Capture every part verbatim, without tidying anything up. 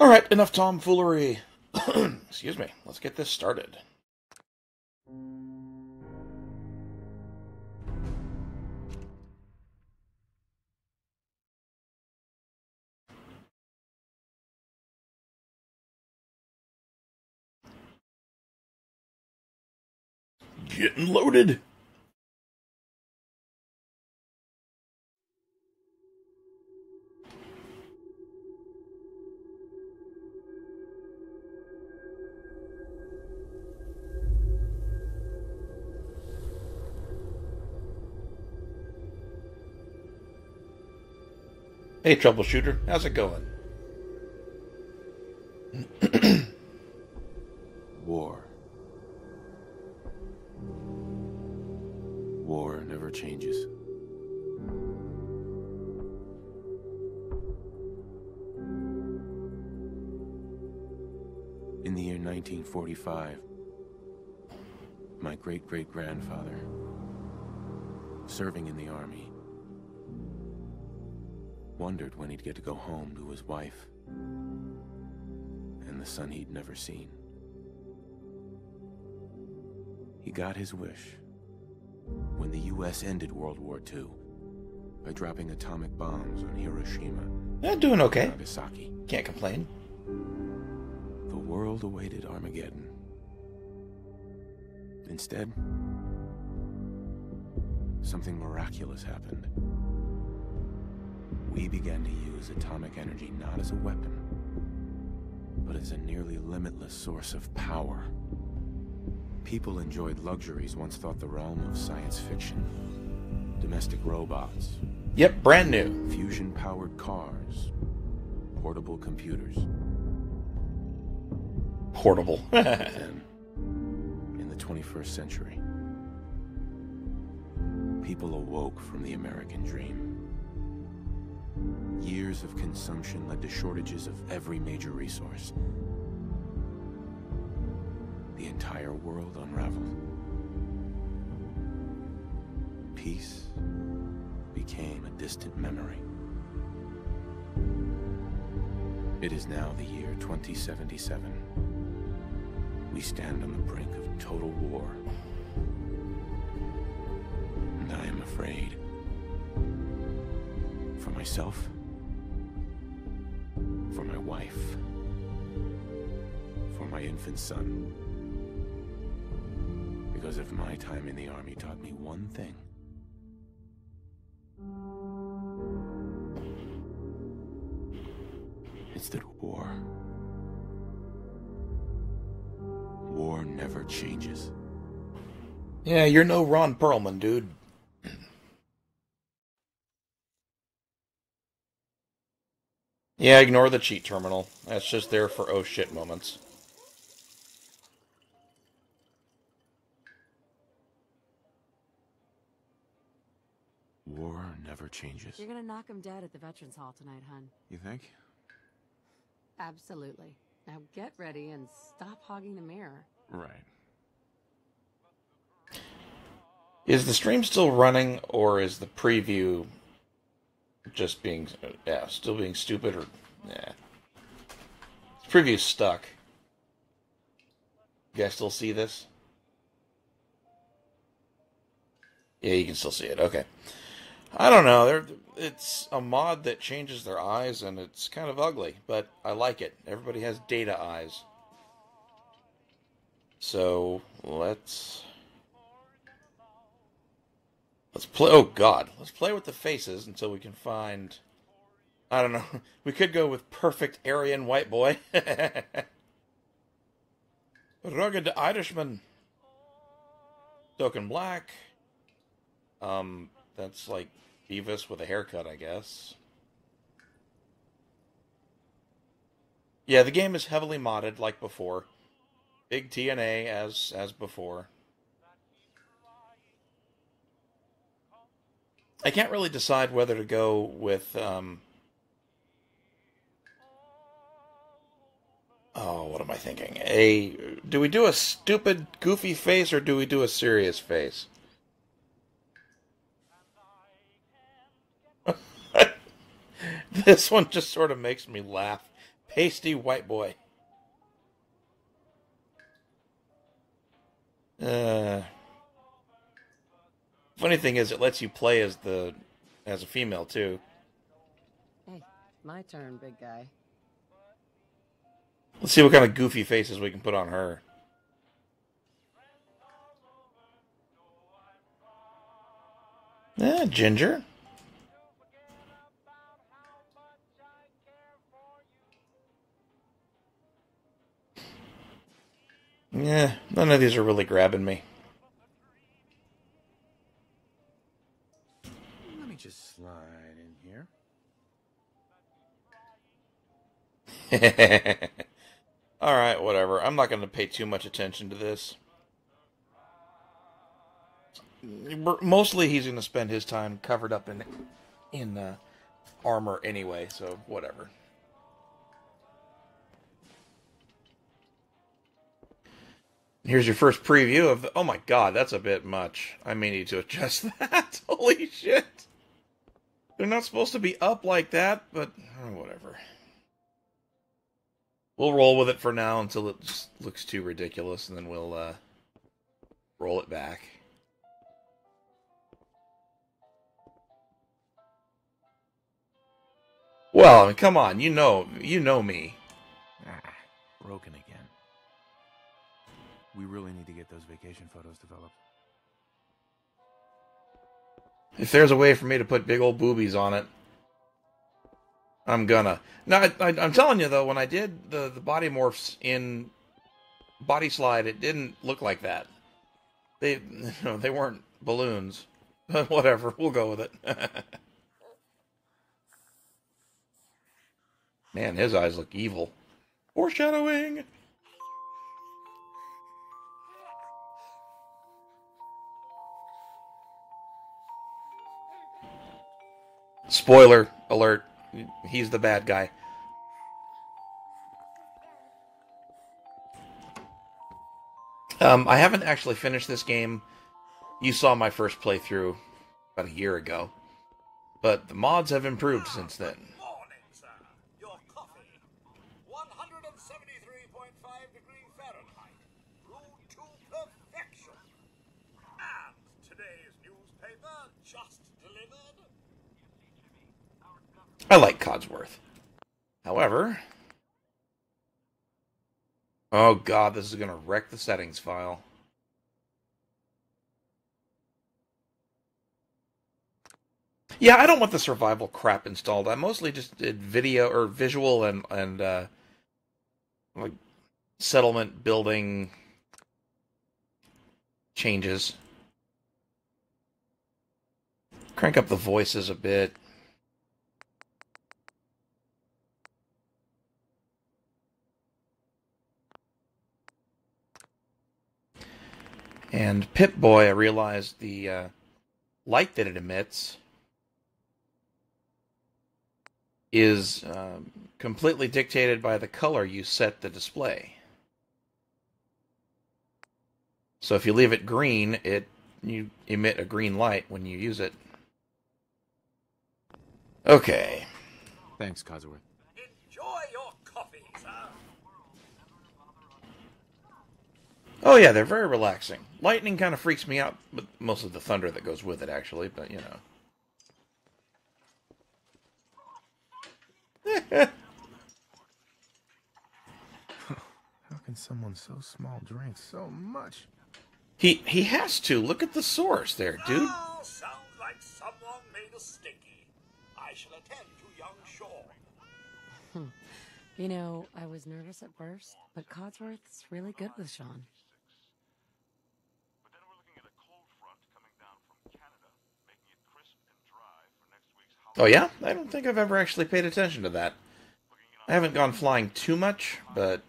Alright, enough tomfoolery. Excuse me. Let's get this started. Getting loaded. Hey, troubleshooter. How's it going? War. War never changes. In the year nineteen forty-five, my great-great-grandfather, serving in the army, wondered when he'd get to go home to his wife and the son he'd never seen. He got his wish when the U S ended World War Two by dropping atomic bombs on Hiroshima Yeah, doing okay. and Nagasaki. Can't complain. The world awaited Armageddon. Instead, something miraculous happened. We began to use atomic energy not as a weapon, but as a nearly limitless source of power. People enjoyed luxuries once thought the realm of science fiction. Domestic robots, Yep, brand new. fusion-powered cars, portable computers. Portable. Then, in the twenty-first century, people awoke from the American dream. Years of consumption led to shortages of every major resource. The entire world unraveled. Peace became a distant memory. It is now the year twenty seventy-seven. We stand on the brink of total war. And I am afraid. For myself. For my wife. For my infant son. Because if my time in the army taught me one thing, it's that war, war never changes. Yeah, you're no Ron Perlman, dude. Yeah, ignore the cheat terminal. That's just there for oh shit moments. War never changes. You're gonna knock him dead at the Veterans Hall tonight, hun. You think? Absolutely. Now get ready and stop hogging the mirror. Right. Is the stream still running, or is the preview just being, yeah, still being stupid, or, yeah. The preview's stuck. You guys still see this? Yeah, you can still see it, okay. I don't know, They're, it's a mod that changes their eyes, and it's kind of ugly, but I like it. Everybody has data eyes. So, let's... Let's play, oh god, let's play with the faces until we can find, I don't know, we could go with perfect Aryan white boy. Rugged Irishman. Token black. Um, that's like Beavis with a haircut, I guess. Yeah, the game is heavily modded like before. Big T N A as as before. I can't really decide whether to go with, um... oh, what am I thinking? A... Do we do a stupid, goofy face, or do we do a serious face? This one just sort of makes me laugh Pasty white boy. Uh, funny thing is, it lets you play as the as a female too. Hey, my turn, big guy. Let's see what kind of goofy faces we can put on her. Eh, Ginger. Yeah, none of these are really grabbing me. Let me just slide in here. Alright, whatever. I'm not going to pay too much attention to this. Mostly he's going to spend his time covered up in in uh, armor anyway, so whatever. Here's your first preview of the... Oh my god, that's a bit much. I may need to adjust that. Holy shit. They're not supposed to be up like that, but oh, whatever. We'll roll with it for now until it just looks too ridiculous, and then we'll uh, roll it back. Well, I mean, come on, you know, you know me. Ah, broken again. We really need to get those vacation photos developed. If there's a way for me to put big old boobies on it, I'm gonna. Now, I, I, I'm telling you though, when I did the the body morphs in Body Slide, it didn't look like that. They, you know, they weren't balloons. But whatever, we'll go with it. Man, his eyes look evil. Foreshadowing. Spoiler alert. He's the bad guy. Um, I haven't actually finished this game. You saw my first playthrough about a year ago. But the mods have improved since then. Good morning, sir. Your coffee. one hundred seventy-three point five degrees Fahrenheit. Brewed to perfection. And today's newspaper just delivered. I like Codsworth. However... Oh god, this is going to wreck the settings file. Yeah, I don't want the survival crap installed. I mostly just did video or visual and and uh, like settlement building changes. Crank up the voices a bit. And Pip-Boy, I realized the uh, light that it emits is um, completely dictated by the color you set the display. So if you leave it green, it you emit a green light when you use it. Okay. Thanks, Codsworth. Enjoy your coffee, sir. Oh yeah, they're very relaxing. Lightning kind of freaks me out, but most of the thunder that goes with it, actually, but you know. How can someone so small drink so much? He he has to. Look at the source there, dude. Oh, sounds like someone made a stinky. I shall attend to young Sean. You know, I was nervous at first, but Codsworth's really good with Sean. But then we're looking at a cold front coming down from Canada, making it crisp and dry for next week's holiday. Oh yeah? I don't think I've ever actually paid attention to that. I haven't gone flying too much, but...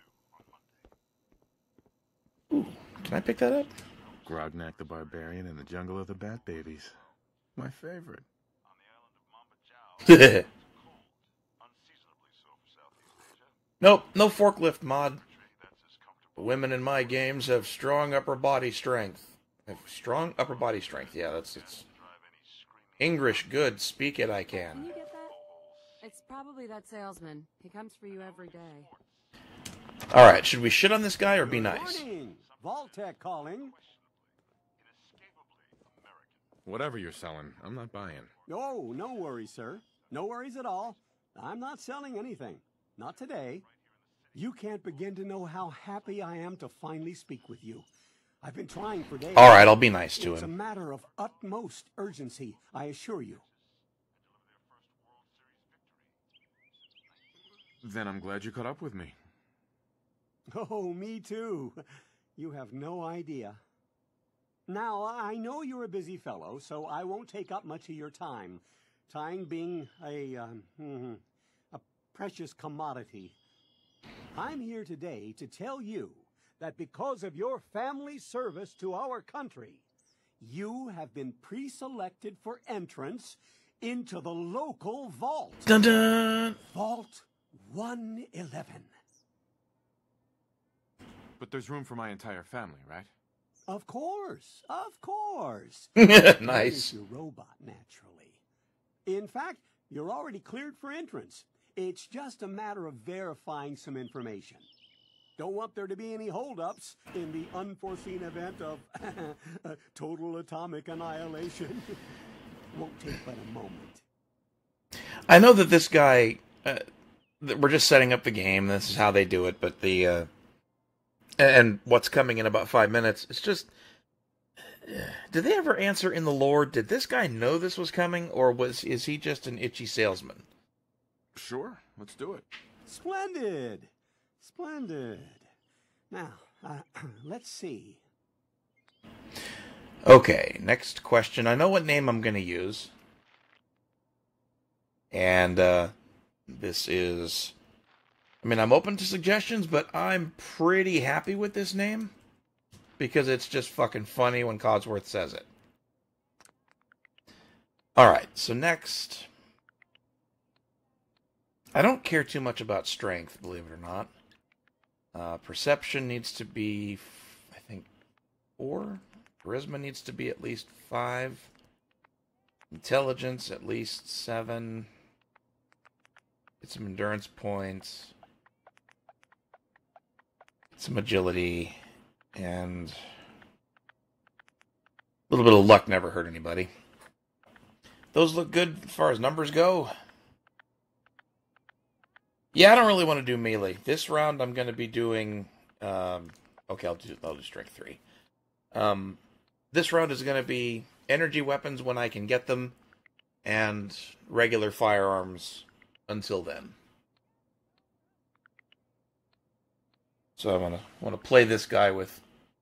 Ooh, can I pick that up? Grognak the Barbarian in the Jungle of the Bat Babies. My favorite. On the island of Mamba Chao, unseasonably so for Southeast Asia. Nope, no forklift mod. That's as The comfortable. women in my games have strong upper body strength. Have strong upper body strength. Yeah, that's it's Drive any screaming English good. Speak it, I Can can. you get that? It's probably that salesman. He comes for you every day. Alright, should we shit on this guy or be Good nice? morning. Vault-Tec calling. Whatever you're selling, I'm not buying. Oh, no worries, sir. No worries at all. I'm not selling anything. Not today. You can't begin to know how happy I am to finally speak with you. I've been trying for days. Alright, I'll be nice to It's a him. matter of utmost urgency, I assure you. Then I'm glad you caught up with me. Oh, me too. You have no idea. Now, I know you're a busy fellow, so I won't take up much of your time. Time being a, um, hmm, a precious commodity. I'm here today to tell you that because of your family service to our country, you have been pre-selected for entrance into the local vault. Dun dun! Vault one eleven. But there's room for my entire family, right? Of course, of course. Minus Nice. your robot, naturally. In fact, you're already cleared for entrance. It's just a matter of verifying some information. Don't want there to be any holdups in the unforeseen event of total atomic annihilation. Won't take but a moment. I know that this guy, uh, th- we're just setting up the game. This is how they do it, but the, uh, and what's coming in about five minutes, it's just, did they ever answer in the lore, did this guy know this was coming, or was is he just an itchy salesman? Sure, let's do it. Splendid. Splendid. Now, uh, let's see. Okay, next question. I know what name I'm going to use. And, uh, this is... I mean, I'm open to suggestions, but I'm pretty happy with this name. Because it's just fucking funny when Codsworth says it. Alright, so next... I don't care too much about strength, believe it or not. Uh, perception needs to be, I think, four. Charisma needs to be at least five. Intelligence, at least seven. Get some endurance points. Get some agility. And a little bit of luck never hurt anybody. Those look good as far as numbers go. Yeah, I don't really want to do melee. This round I'm going to be doing... Um, okay, I'll do, I'll do strength three. Um, this round is going to be energy weapons when I can get them, and regular firearms until then. So I'm gonna want to play this guy with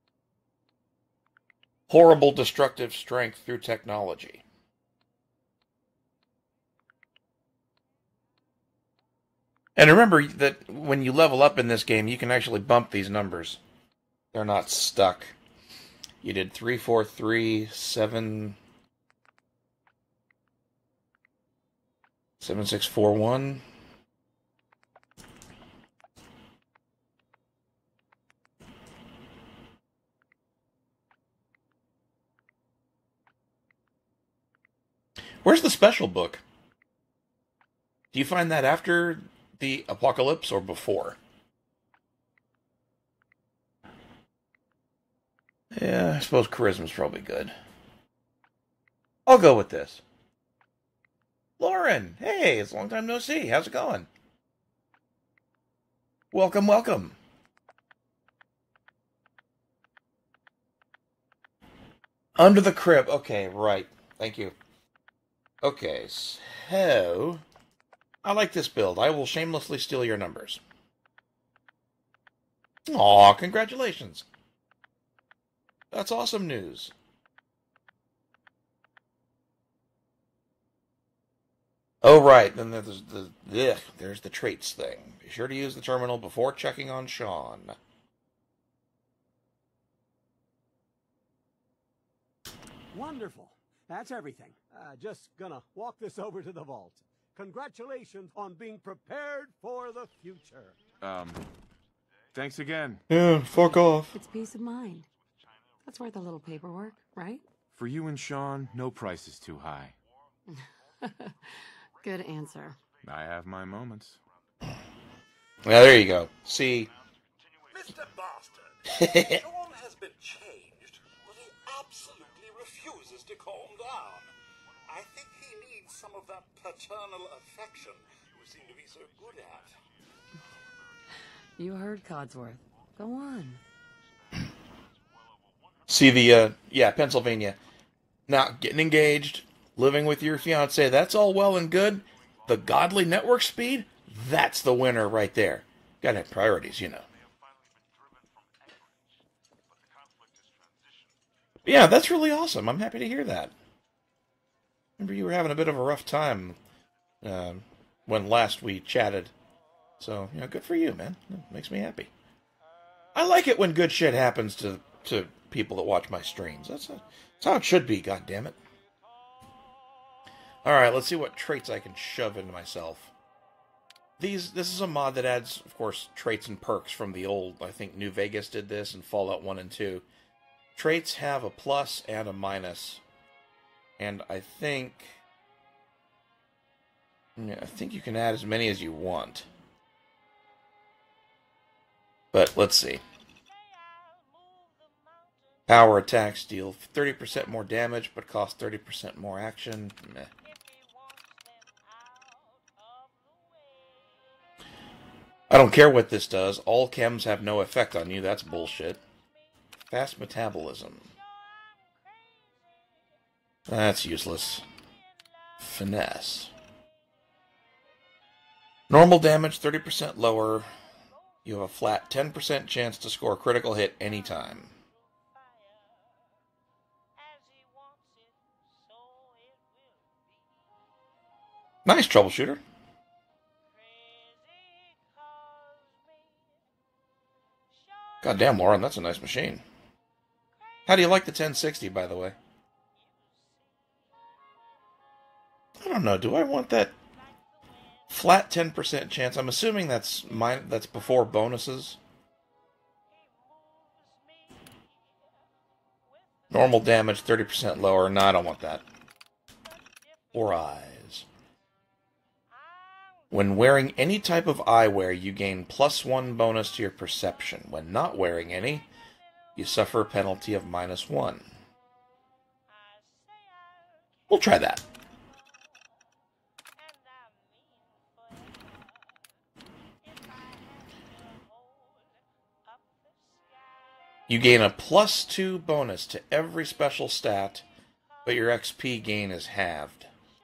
horrible destructive strength through technology. And remember that when you level up in this game, you can actually bump these numbers. They're not stuck. You did three, four, three, seven, seven, six, four, one. Where's the special book? Do you find that after the apocalypse or before? Yeah, I suppose charisma's probably good. I'll go with this. Lauren, hey, it's a long time no see. How's it going? Welcome, welcome. Under the crib. Okay, right. Thank you. Okay, so... I like this build. I will shamelessly steal your numbers. Aw, congratulations. That's awesome news. Oh, right. Then there's the, ugh, there's the traits thing. Be sure to use the terminal before checking on Sean. Wonderful. That's everything. Uh, just gonna walk this over to the vault. Congratulations on being prepared for the future. Um, thanks again. Yeah, fuck off. It's peace of mind. That's worth a little paperwork, right? For you and Sean, no price is too high. Good answer. I have my moments. Well, there you go. See? Mister Bastard, Sean has been changed, but he absolutely refuses to calm down. I think he needs some of that paternal affection you seem to be so good at. You heard Codsworth. Go on. See the, uh, yeah, Pennsylvania. Now, getting engaged, living with your fiance, that's all well and good. The godly network speed, that's the winner right there. Gotta have priorities, you know. Yeah, that's really awesome. I'm happy to hear that. Remember you were having a bit of a rough time uh, when last we chatted. So, you know, good for you, man. It makes me happy. I like it when good shit happens to, to people that watch my streams. That's, a, that's how it should be, goddammit. Alright, let's see what traits I can shove into myself. These, this is a mod that adds, of course, traits and perks from the old. I think New Vegas did this and Fallout one and two. Traits have a plus and a minus. And I think... Yeah, I think you can add as many as you want. But let's see. Power attacks deal thirty percent more damage, but cost thirty percent more action. Meh. I don't care what this does. All chems have no effect on you. That's bullshit. Fast metabolism. That's useless. Finesse. Normal damage, thirty percent lower. You have a flat ten percent chance to score a critical hit anytime. Nice, troubleshooter. Goddamn, Lauren, that's a nice machine. How do you like the ten sixty, by the way? I don't know, do I want that flat ten percent chance? I'm assuming that's mine, that's before bonuses. Normal damage, thirty percent lower. No, I don't want that. Or eyes. When wearing any type of eyewear, you gain plus one bonus to your perception. When not wearing any, you suffer a penalty of minus one. We'll try that. You gain a plus two bonus to every special stat, but your X P gain is halved.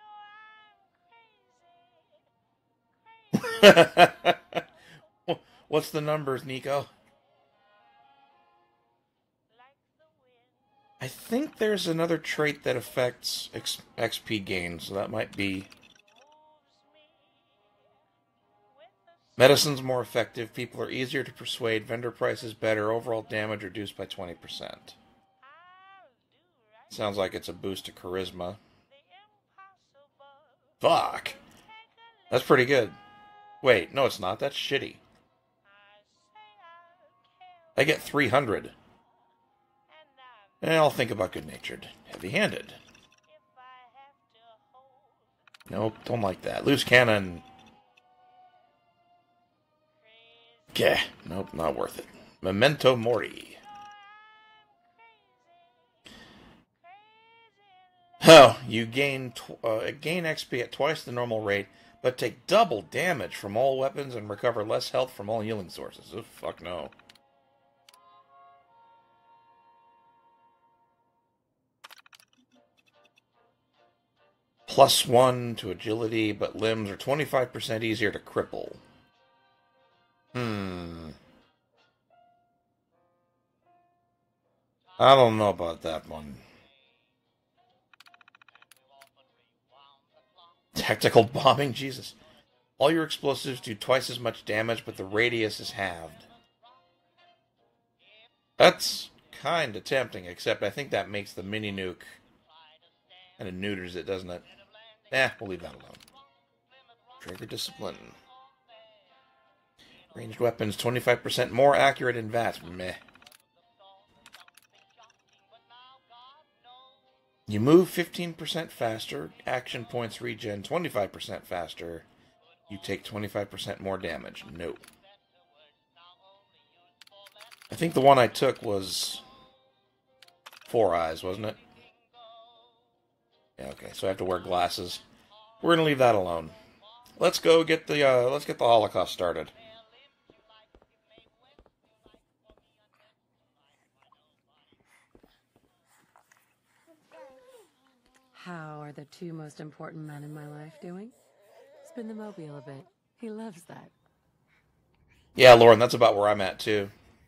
What's the numbers, Nico? I think there's another trait that affects X P gain, so that might be... Medicine's more effective, people are easier to persuade, vendor price is better, overall damage reduced by twenty percent. Sounds like it's a boost to charisma. Fuck! That's pretty good. Wait, no it's not, that's shitty. I get three hundred. And I'll think about good-natured. Heavy-handed. Nope, don't like that. Loose cannon. Gah, nope, not worth it. Memento Mori. Oh, you gain tw uh, gain X P at twice the normal rate, but take double damage from all weapons and recover less health from all healing sources. Oh, fuck no. Plus one to agility, but limbs are twenty-five percent easier to cripple. Hmm. I don't know about that one. Tactical bombing? Jesus. All your explosives do twice as much damage, but the radius is halved. That's kind of tempting, except I think that makes the mini nuke kind of neuters it, doesn't it? Eh, we'll leave that alone. Trigger discipline. Ranged weapons, twenty-five percent more accurate in V A T. Meh. You move fifteen percent faster. Action points regen twenty-five percent faster. You take twenty-five percent more damage. No. I think the one I took was Four Eyes, wasn't it? Yeah, okay, so I have to wear glasses. We're gonna leave that alone. Let's go get the uh, let's get the Holocaust started. How are the two most important men in my life doing? Spin the mobile a bit. He loves that. Yeah, Lauren, that's about where I'm at too.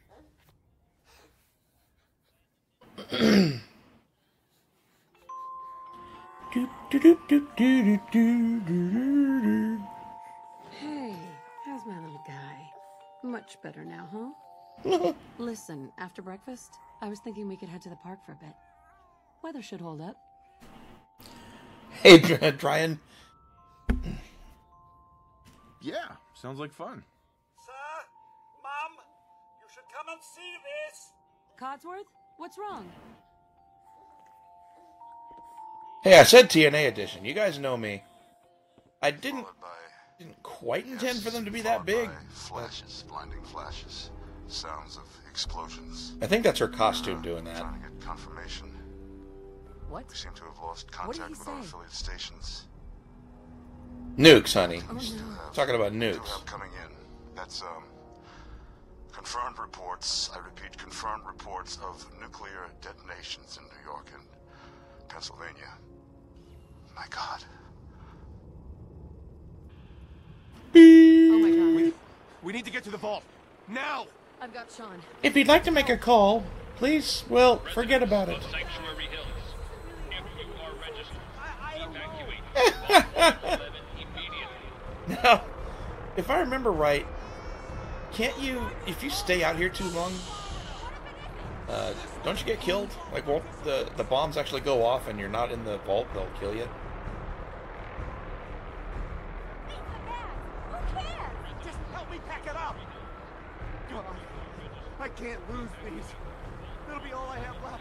Hey, how's my little guy? Much better now, huh? Listen, after breakfast, I was thinking we could head to the park for a bit. Weather should hold up. Hey, Brian. Yeah, sounds like fun. Sir, Mum, you should come and see this. Codsworth, what's wrong? Hey, I said T N A edition. You guys know me. I didn't Followed by didn't quite intend yes, for them to be followed that big. by flashes, blinding flashes, sounds of explosions. I think that's her costume doing that. Trying to get confirmation. What? We seem to have lost What did contact he with our say? affiliate stations. Nukes, honey. Oh, Still no. have, Talking about still nukes. have coming in. That's um confirmed reports. I repeat, confirmed reports of nuclear detonations in New York and Pennsylvania. My God. Oh my god. We need to get to the vault. Now! I've got Sean. If you'd like to make a call, please, well, forget about it. Sanctuary Hills. If you are registered, evacuate eleven immediately. Now, if I remember right, can't you, if you stay out here too long, uh, don't you get killed? Like, won't the, the bombs actually go off and you're not in the vault, they'll kill you? Just help me pack it up! God, I can't lose these. It'll be all I have left.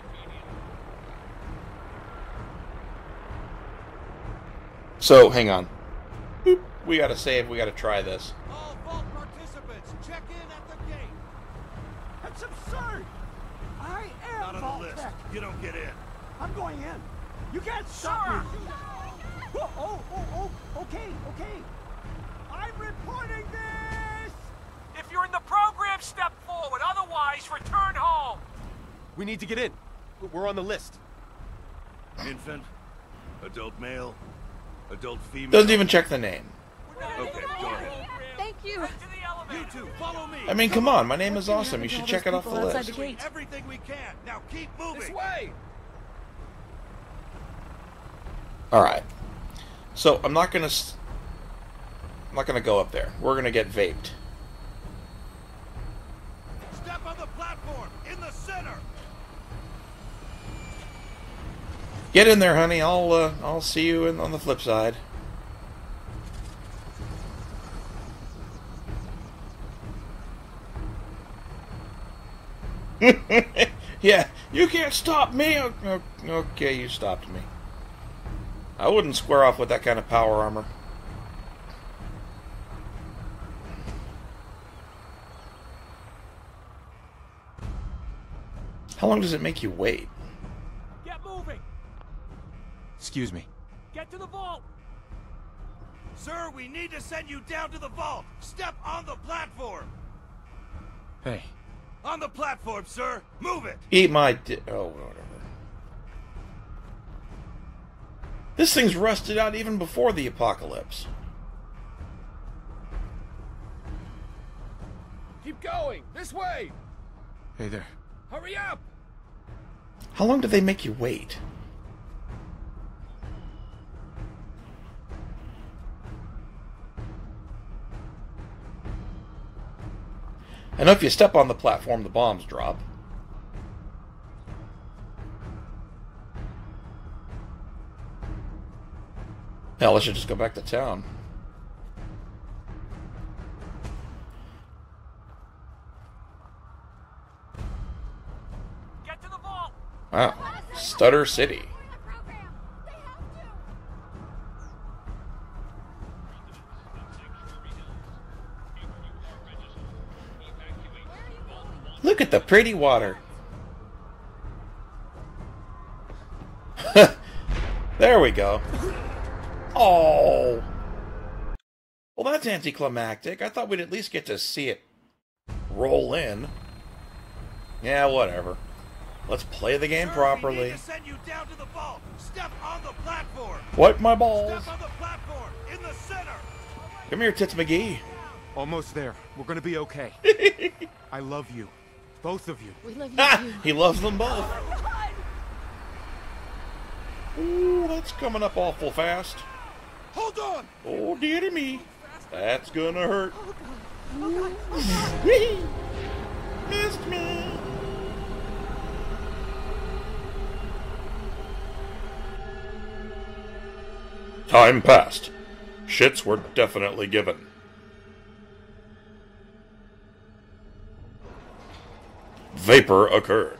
So, hang on. Boop. We gotta save, we gotta try this. All vault participants, check in at the gate. That's absurd! I am Not on Vault the list. Tech. You don't get in. I'm going in. You can't stop me. Oh, oh, oh, oh, okay, okay. I'm reporting this! If you're in the program, step forward. Otherwise, return home. We need to get in. We're on the list. Infant, adult male, adult female. Doesn't even check the name. Okay, go ahead. Thank you. Head to the elevator. You two, follow me. I mean, come on, my name is awesome. You should check it off the People outside list. the gate. Everything we can. Now keep moving. This way. Alright. So, I'm not gonna... s- I'm not gonna go up there. We're gonna get vaped. Step on the platform in the center. Get in there, honey. I'll, uh, I'll see you in, on the flip side. Yeah, you can't stop me. O- o- Okay, you stopped me. I wouldn't square off with that kind of power armor. How long does it make you wait? Get moving. Excuse me. Get to the vault. Sir, we need to send you down to the vault. Step on the platform. Hey, On the platform, sir. Move it. Eat my di- oh, whatever. This thing's rusted out even before the apocalypse. Keep going. This way. hey there. Hurry up. How long do they make you wait? I know if you step on the platform, the bombs drop. Hell, let's just go back to town. Get to the vault. Wow. Stutter City. the pretty water. There we go. Oh. Well, that's anticlimactic. I thought we'd at least get to see it roll in. Yeah, whatever. Let's play the game Sir, properly. We need to send you down to the vault. Step on the platform. Wipe my balls. Step on the platform in the center. Come here, Tits McGee. Almost there. We're gonna be okay. I love you. Both of you. We love you Ha! too. He loves them both. Ooh, that's coming up awful fast. Hold on. Oh, dear me. That's gonna hurt. Oh, Whee! Missed me. Time passed. Shits were definitely given. Vapor occurred.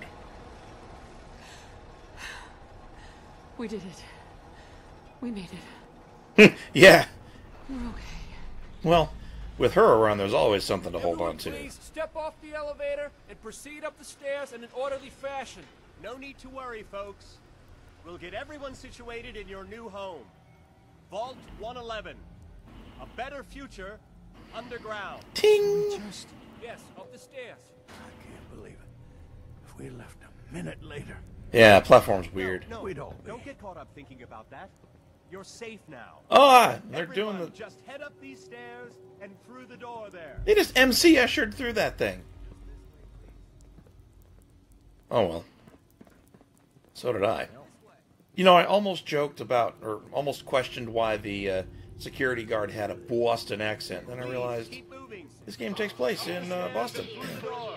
We did it. We made it. Yeah. We're okay. Well, with her around, there's always something to hold Everyone on to. please step off the elevator and proceed up the stairs in an orderly fashion. No need to worry, folks. We'll get everyone situated in your new home. Vault one eleven. A better future underground. Ting! Just, Yes, up the stairs. I can't believe it. If we left a minute later, Yeah, platform's weird. No, We'd all be. don't get caught up thinking about that. You're safe now. Ah, they're Everyone, doing the... just head up these stairs and through the door there. They just M C ushered through that thing. Oh well. So did I. You know, I almost joked about, or almost questioned why the uh, security guard had a Boston accent. Then I realized Keep moving. this game takes place in uh, Boston. Through the door.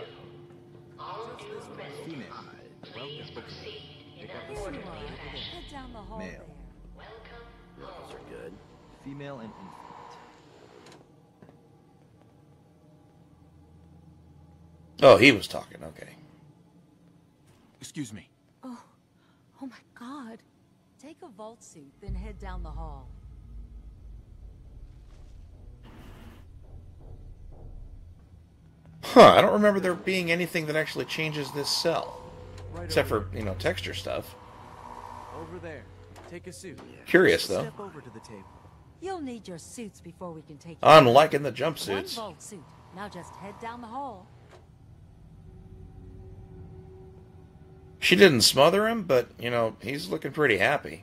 Head down the hall Male. there. Those are good. Female and infant. Oh, he was talking. Okay. Excuse me. Oh, oh my God. Take a vault suit, then head down the hall. Huh, I don't remember there being anything that actually changes this cell. Right Except over for, you know, texture stuff. there. Over there. Take a suit. Curious, though. Step over to the table. You'll need your suits before we can take you. I'm liking the One jumpsuits. vault suit. Now just head down the hall. She didn't smother him, but, you know, he's looking pretty happy.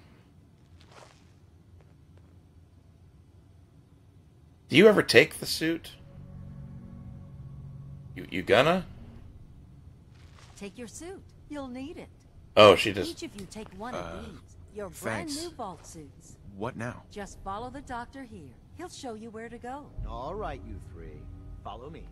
Do you ever take the suit? You, you gonna? Take your suit. You'll need it. Oh, she just... Each of you take one uh, of these. Your brand thanks. new vault suits. What now? Just follow the doctor here. He'll show you where to go. All right, you three. Follow me.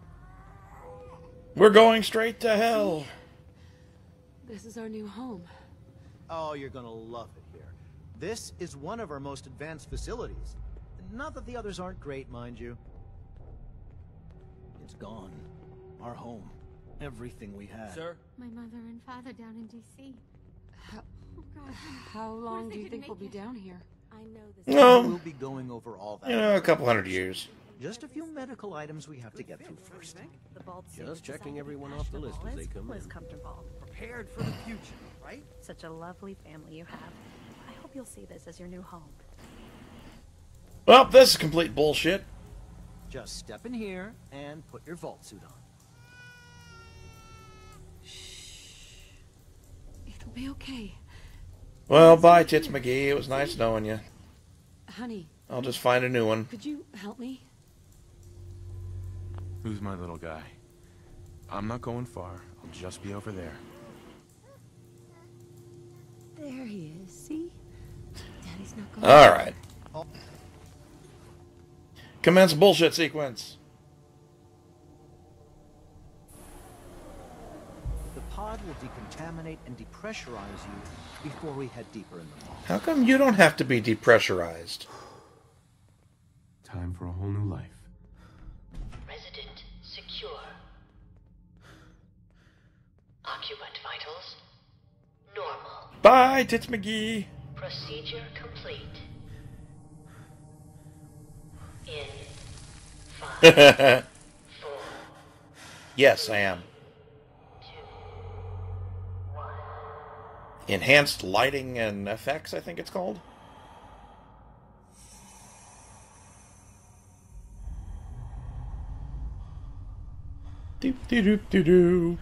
We're going straight to hell. This is our new home. Oh, you're gonna love it here. This is one of our most advanced facilities. Not that the others aren't great, mind you. It's gone. Our home. Everything we had. Sir? My mother and father down in D C. How, Oh God. how long if do they you think couldn't we'll be make it? down here? I know this. No. We'll be going over all that. You know, a couple hundred years. Just a few medical items we have to get through first. The vault suit Just designed checking to be everyone off the list as they come fashionable in. comfortable. Prepared for the future, right? Such a lovely family you have. I hope you'll see this as your new home. Well, this is complete bullshit. Just step in here and put your vault suit on. It'll be okay. Well, bye, Tits McGee. It was nice knowing you. Honey, I'll just find a new one. could you help me? Who's my little guy? I'm not going far. I'll just be over there. There he is. See? Daddy's not going. All right. Commence bullshit sequence. The pod will decontaminate and depressurize you before we head deeper in the vault. How come you don't have to be depressurized? Time for a whole new life. Resident secure. Occupant vitals normal. Bye, Tits McGee. Procedure complete. In five, four, Yes, I am. Enhanced lighting and effects, I think it's called. Doop doo doop doo doo.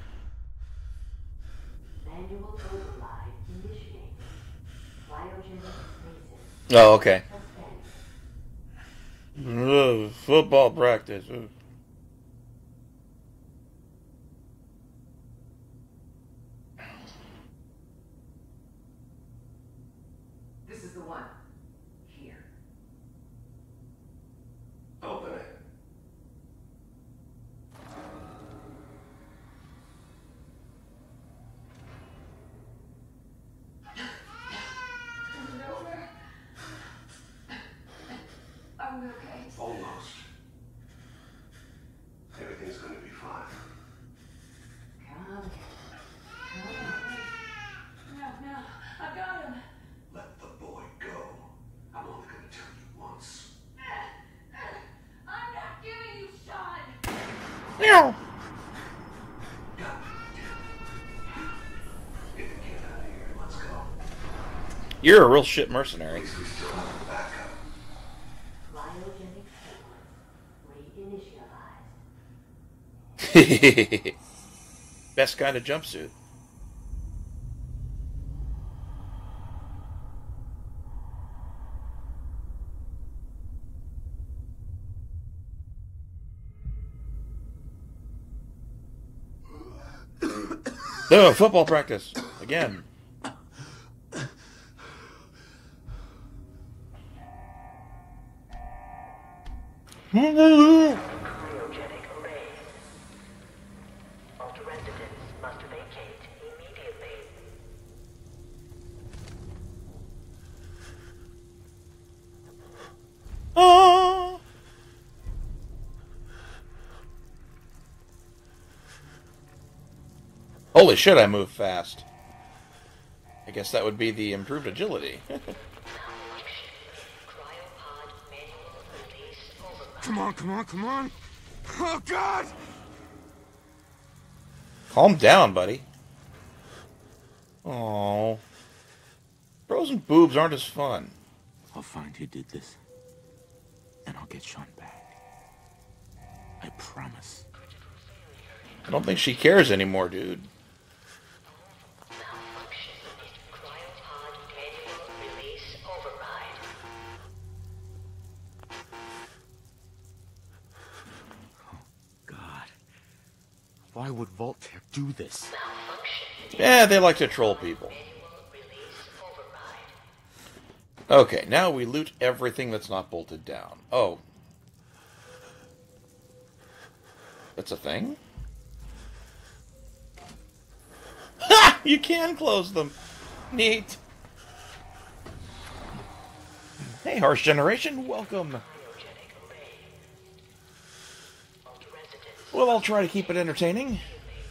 Manual override initiated. Cryogenic stasis. Oh, okay. Ugh, football practice. Ugh. This is the one. Here. Open it. Are we okay? Almost. Everything's going to be fine. Come on. Come on. No, no. I got him. Let the boy go. I'm only going to tell you once. I'm not giving you Sean. Meow. Get the kid out of here. Let's go. You're a real shit mercenary. We still have the backup. Cryogenic stasis reinitialized. Best kind of jumpsuit. Oh, football practice. Again. Cryogenic array. All residents must vacate immediately. Oh. Holy shit, I move fast. I guess that would be the improved agility. Come on, come on, come on. Oh, God! Calm down, buddy. Oh, frozen boobs aren't as fun. I'll find who did this, and I'll get Sean back. I promise. I don't think she cares anymore, dude. Why would Voltaire do this? Yeah, they like to troll people. Okay, now we loot everything that's not bolted down. Oh. That's a thing? Ha! You can close them. Neat. Hey, Harsh Generation, welcome. Well, I'll try to keep it entertaining.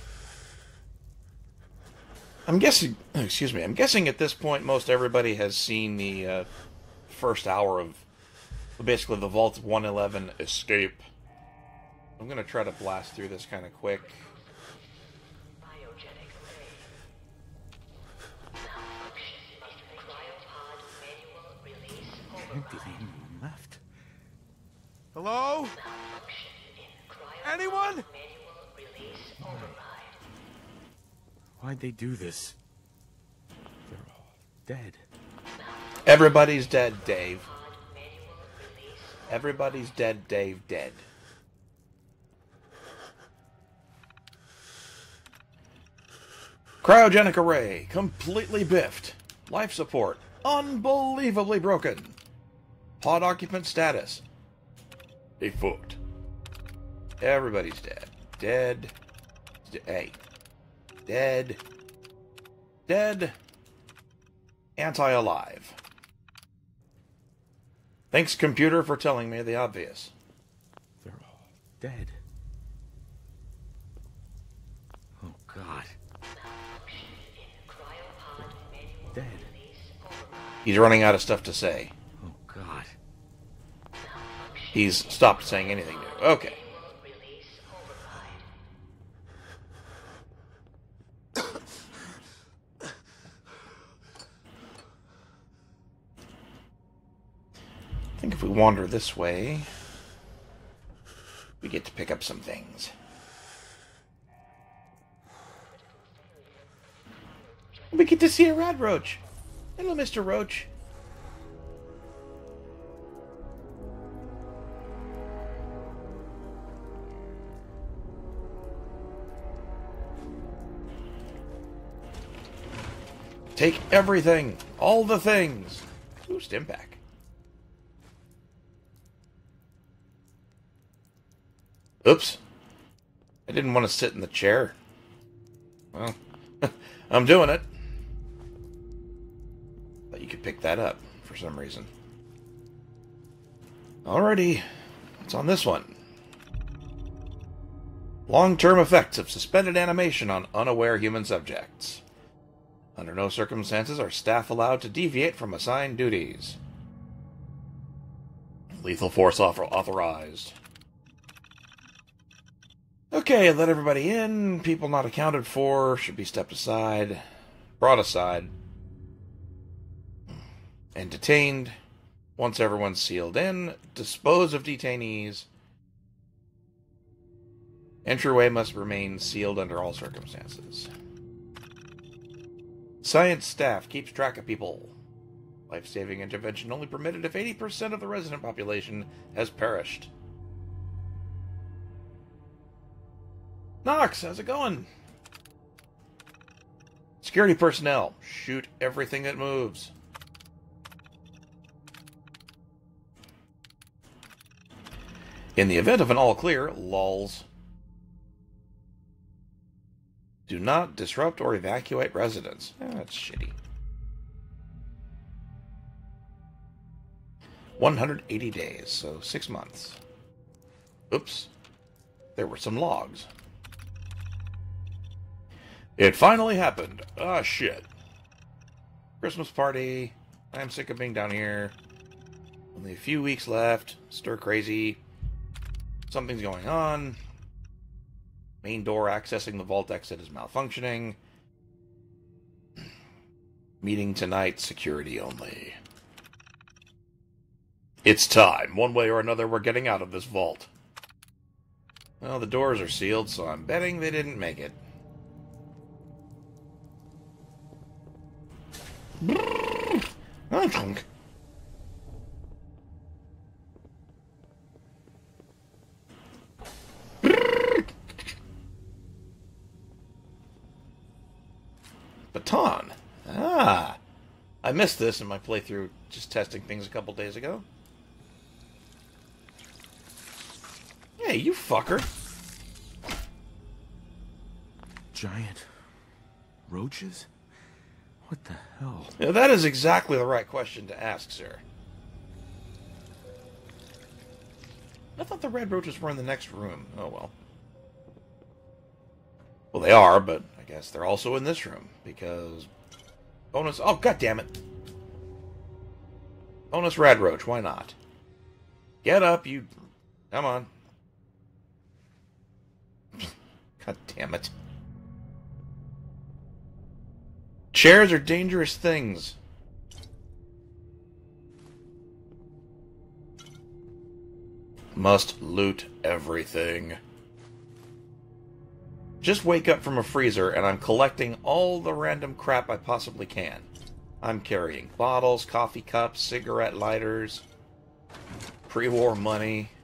I'm guessing, excuse me, I'm guessing at this point most everybody has seen the uh, first hour of basically the Vault one eleven escape. I'm going to try to blast through this kind of quick. Can't believe anyone left. Hello? Anyone? Why'd they do this? They're all dead. Everybody's dead, Dave. Everybody's dead, Dave, dead. Cryogenic array, completely biffed. Life support, unbelievably broken. Pod occupant status, defunct. Everybody's dead. Dead. Hey. Dead. Dead. Anti-alive. Thanks, computer, for telling me the obvious. They're all dead. Oh, God. They're dead. He's running out of stuff to say. Oh, God. He's stopped saying anything new. Okay. I think if we wander this way, we get to pick up some things. We get to see a rat roach. Hello, Mister Roach. Take everything. All the things. Ooh, stim pack. Oops. I didn't want to sit in the chair. Well, I'm doing it. But you could pick that up for some reason. Alrighty. What's on this one? Long-term effects of suspended animation on unaware human subjects. Under no circumstances are staff allowed to deviate from assigned duties. Lethal force authorized. Okay, let everybody in. People not accounted for should be stepped aside, brought aside, and detained. Once everyone's sealed in, dispose of detainees. Entryway must remain sealed under all circumstances. Science staff keeps track of people. Life-saving intervention only permitted if eighty percent of the resident population has perished. Knox, how's it going? Security personnel, shoot everything that moves. In the event of an all-clear, lulls. Do not disrupt or evacuate residents. Eh, that's shitty. one hundred eighty days, so six months. Oops. There were some logs. It finally happened. Ah, shit. Christmas party. I'm sick of being down here. Only a few weeks left. Stir crazy. Something's going on. Main door accessing the vault exit is malfunctioning. Meeting tonight, security only. It's time. One way or another, we're getting out of this vault. Well, the doors are sealed, so I'm betting they didn't make it. Chunk. Baton. Ah. I missed this in my playthrough, just testing things a couple days ago. Hey, you fucker. Giant roaches? What the hell? Yeah, that is exactly the right question to ask, sir. I thought the red roaches were in the next room. Oh, well. Well, they are, but I guess they're also in this room, because... Bonus... Oh, god damn it. Bonus red roach, why not? Get up, you... Come on. God damn it. Chairs are dangerous things. Must loot everything. Just wake up from a freezer and I'm collecting all the random crap I possibly can. I'm carrying bottles, coffee cups, cigarette lighters, pre-war money.